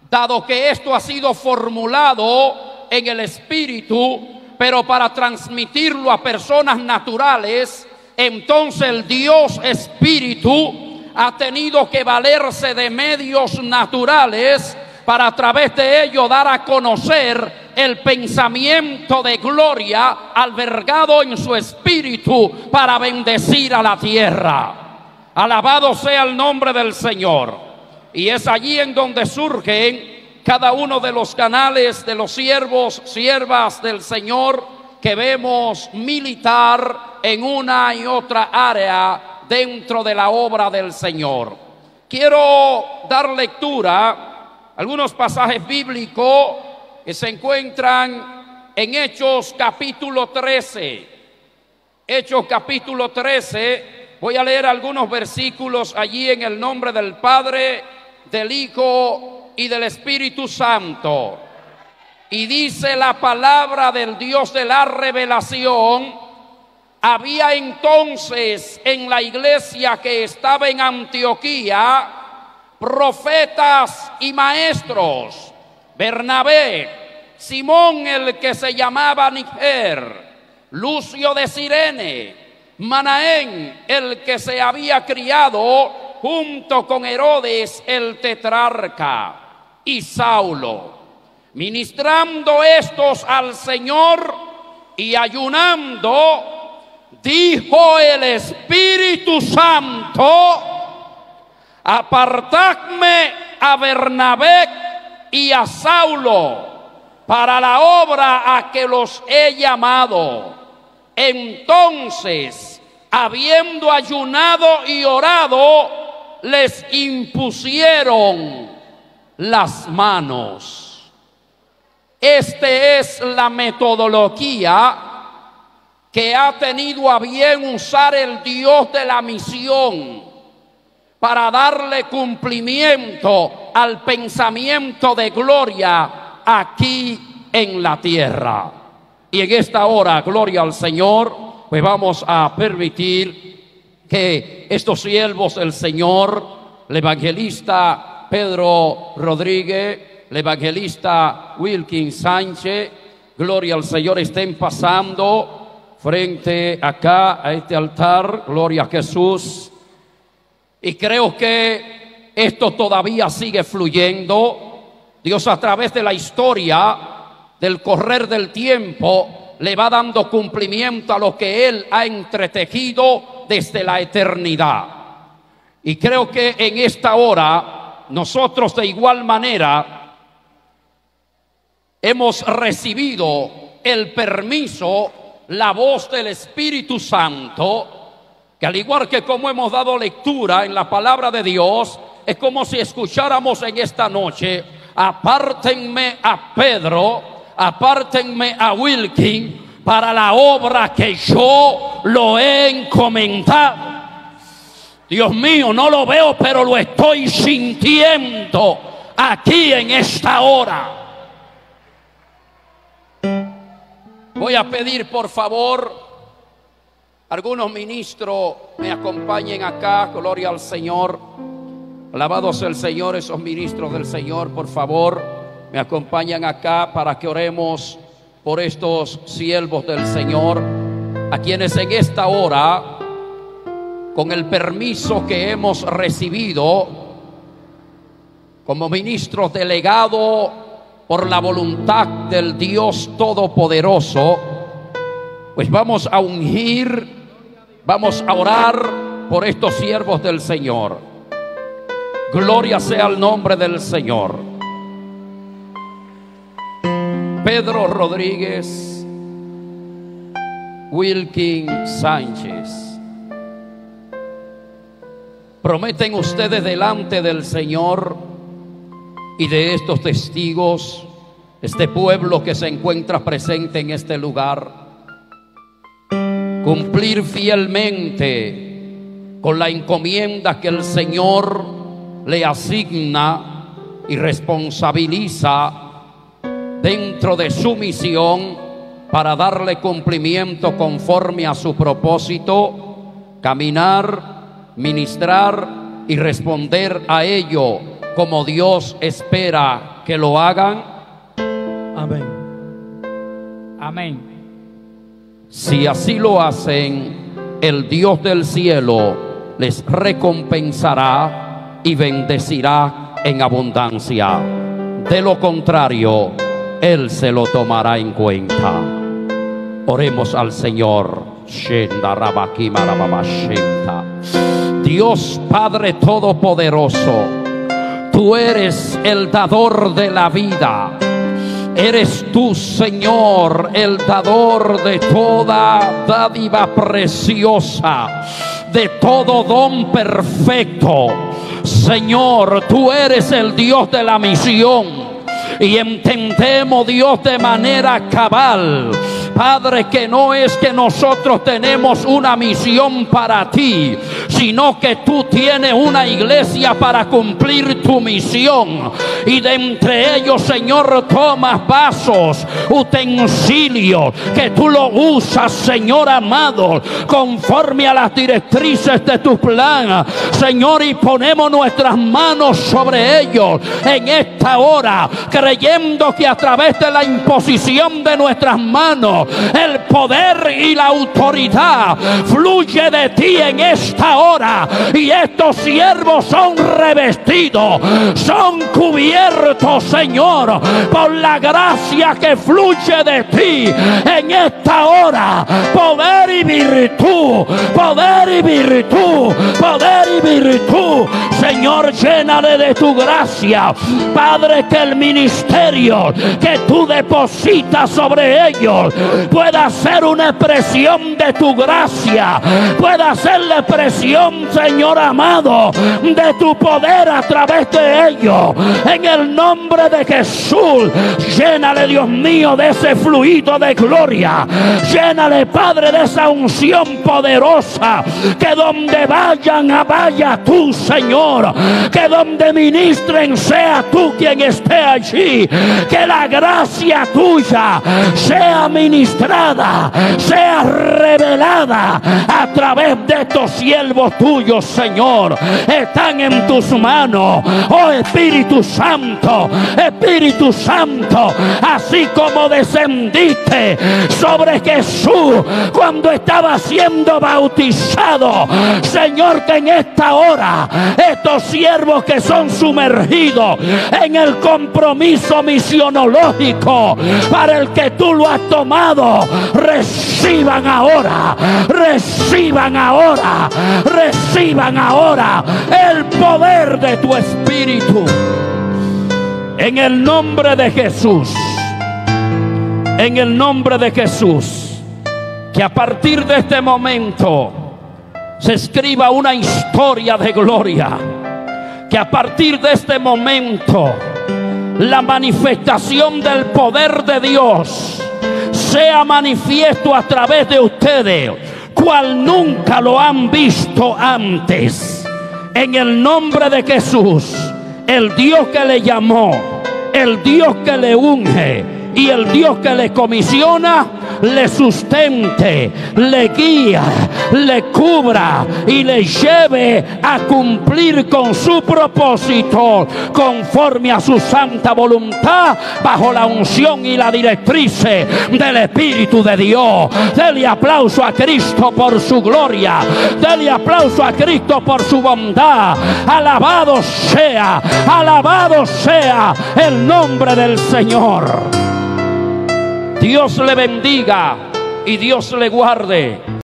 dado que esto ha sido formulado en el Espíritu, pero para transmitirlo a personas naturales, entonces el Dios Espíritu ha tenido que valerse de medios naturales para a través de ello dar a conocer el pensamiento de gloria albergado en su Espíritu para bendecir a la tierra. Alabado sea el nombre del Señor. Y es allí en donde surgen cada uno de los canales de los siervos, siervas del Señor que vemos militar en una y otra área dentro de la obra del Señor. Quiero dar lectura a algunos pasajes bíblicos que se encuentran en Hechos capítulo 13. Hechos capítulo 13. Voy a leer algunos versículos allí en el nombre del Padre, del Hijo y del Espíritu Santo. Y dice la palabra del Dios de la revelación: había entonces en la iglesia que estaba en Antioquía profetas y maestros: Bernabé, Simón el que se llamaba Niger, Lucio de Cirene, Manaén el que se había criado junto con Herodes el tetrarca, y Saulo. Ministrando estos al Señor y ayunando, dijo el Espíritu Santo: apartadme a Bernabé y a Saulo para la obra a que los he llamado. Entonces, habiendo ayunado y orado, les impusieron las manos. Esta es la metodología que ha tenido a bien usar el Dios de la misión para darle cumplimiento al pensamiento de gloria aquí en la tierra. Y en esta hora, gloria al Señor, pues vamos a permitir que estos siervos del Señor, el evangelista Pedro Rodríguez, el evangelista Wilkin Sánchez, gloria al Señor, estén pasando frente acá a este altar, gloria a Jesús. Y creo que esto todavía sigue fluyendo. Dios, a través de la historia, del correr del tiempo, le va dando cumplimiento a lo que Él ha entretejido desde la eternidad. Y creo que en esta hora nosotros de igual manera hemos recibido el permiso, la voz del Espíritu Santo, que al igual que como hemos dado lectura en la palabra de Dios, es como si escucháramos en esta noche: apártenme a Pedro, apártenme a Wilkin para la obra que yo lo he encomendado. Dios mío, no lo veo, pero lo estoy sintiendo aquí en esta hora. Voy a pedir, por favor, algunos ministros me acompañen acá, gloria al Señor. Alabado sea el Señor. Esos ministros del Señor, por favor, me acompañan acá para que oremos por estos siervos del Señor, a quienes en esta hora, con el permiso que hemos recibido como ministros delegados por la voluntad del Dios Todopoderoso, pues vamos a ungir, vamos a orar por estos siervos del Señor. Gloria sea el nombre del Señor. Pedro Rodríguez, Wilkin Sánchez, prometen ustedes delante del Señor y de estos testigos, este pueblo que se encuentra presente en este lugar, cumplir fielmente con la encomienda que el Señor le asigna y responsabiliza dentro de su misión para darle cumplimiento conforme a su propósito, caminar, ministrar y responder a ello como Dios espera que lo hagan? Amén. Amén. Si así lo hacen, el Dios del cielo les recompensará y bendecirá en abundancia. De lo contrario, Él se lo tomará en cuenta. Oremos al Señor. Dios Padre Todopoderoso, Tú eres el dador de la vida. Eres tú, Señor, el dador de toda dádiva preciosa, de todo don perfecto. Señor, tú eres el Dios de la misión, y entendemos, Dios, de manera cabal, Padre, que no es que nosotros tenemos una misión para ti, sino que tú tienes una iglesia para cumplir tu misión. Y de entre ellos, Señor, tomas vasos, utensilios, que tú lo usas, Señor amado, conforme a las directrices de tu plan, Señor, y ponemos nuestras manos sobre ellos en esta hora, creyendo que a través de la imposición de nuestras manos, el poder y la autoridad fluye de ti en esta hora, y estos siervos son revestidos, son cubiertos, Señor, por la gracia que fluye de ti en esta hora. Poder y virtud, poder y virtud, poder y virtud, Señor, llénale de tu gracia, Padre, que el ministerio que tú depositas sobre ellos pueda ser una expresión de tu gracia, pueda ser la expresión, Señor amado, de tu poder a través de ellos. En el nombre de Jesús, llénale, Dios mío, de ese fluido de gloria. Llénale, Padre, de esa unción poderosa, que donde vayan, vaya tú, Señor, que donde ministren sea tú quien esté allí, que la gracia tuya sea ministrada, sea revelada a través de estos siervos tuyos, Señor. Están en tus manos, oh Espíritu Santo, Espíritu Santo, así como descendiste sobre Jesús cuando estaba siendo bautizado, Señor, que en esta hora estos siervos que son sumergidos en el compromiso misionológico para el que tú lo has tomado, reciban ahora, reciban ahora, reciban ahora el poder de tu Espíritu. En el nombre de Jesús, en el nombre de Jesús, que a partir de este momento se escriba una historia de gloria, que a partir de este momento la manifestación del poder de Dios sea manifiesto a través de ustedes, cual nunca lo han visto antes. En el nombre de Jesús, el Dios que le llamó, el Dios que le unge y el Dios que le comisiona, le sustente, le guía, le cubra y le lleve a cumplir con su propósito conforme a su santa voluntad, bajo la unción y la directriz del Espíritu de Dios. Dele aplauso a Cristo por su gloria, dele aplauso a Cristo por su bondad. Alabado sea el nombre del Señor. Dios le bendiga y Dios le guarde.